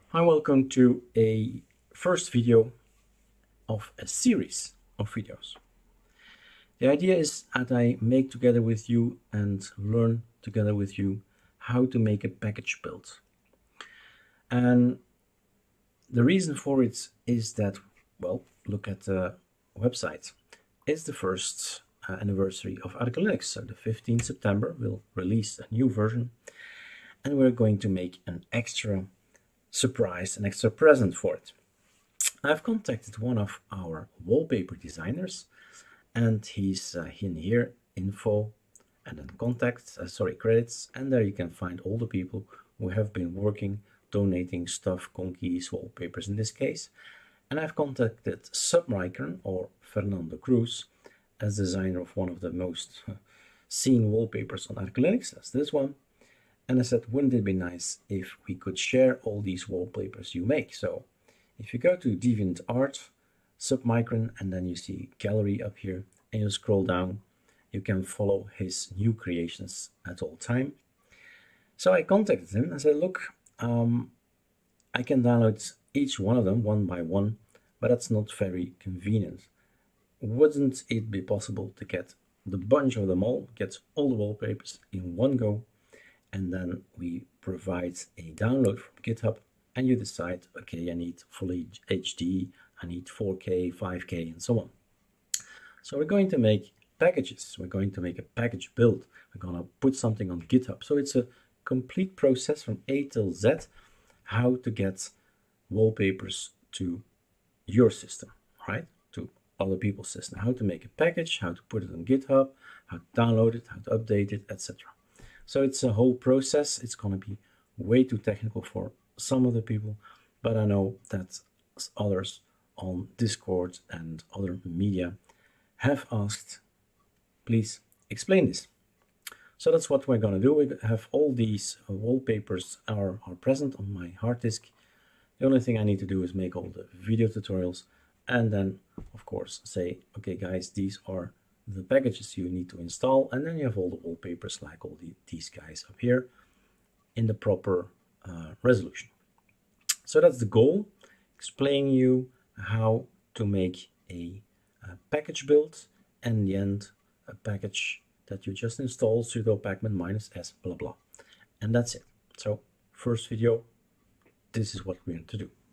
Hi, welcome to a first video of a series of videos. The idea is that I make together with you and learn together with you how to make a package build. And the reason for it is that, well, look at the website. It's the first anniversary of Arch Linux. So the 15th September we'll release a new version and we're going to make an extra surprise, an extra present for it. I've contacted one of our wallpaper designers and he's in here, info, and then credits, and there you can find all the people who have been working, donating stuff, conkeys, wallpapers in this case. And I've contacted Submicron, or Fernando Cruz, as designer of one of the most seen wallpapers on Arch Linux, that's this one. And I said, wouldn't it be nice if we could share all these wallpapers you make? So if you go to DeviantArt, Submicron, and then you see gallery up here, and you scroll down, you can follow his new creations at all time. So I contacted him and said, look, I can download each one of them one by one, but that's not very convenient. Wouldn't it be possible to get the bunch of them all, get all the wallpapers in one go, and then we provide a download from GitHub, and you decide, okay, I need full HD, I need 4K, 5K, and so on. So we're going to make packages. We're going to make a package build. We're going to put something on GitHub. So it's a complete process from A till Z, how to get wallpapers to your system, right? To other people's system, how to make a package, how to put it on GitHub, how to download it, how to update it, etc. So it's a whole process. It's going to be way too technical for some of the people, but I know that others on Discord and other media have asked, please explain this. So that's what we're going to do. We have all these wallpapers are present on my hard disk. The only thing I need to do is make all the video tutorials and then, of course, say, okay, guys, these are the packages you need to install, and then you have all the wallpapers like all these guys up here in the proper resolution. So that's the goal, explaining you how to make a package build, and in the end a package that you just install, sudo pacman -s blah blah, and that's it. So first video, this is what we're going to do.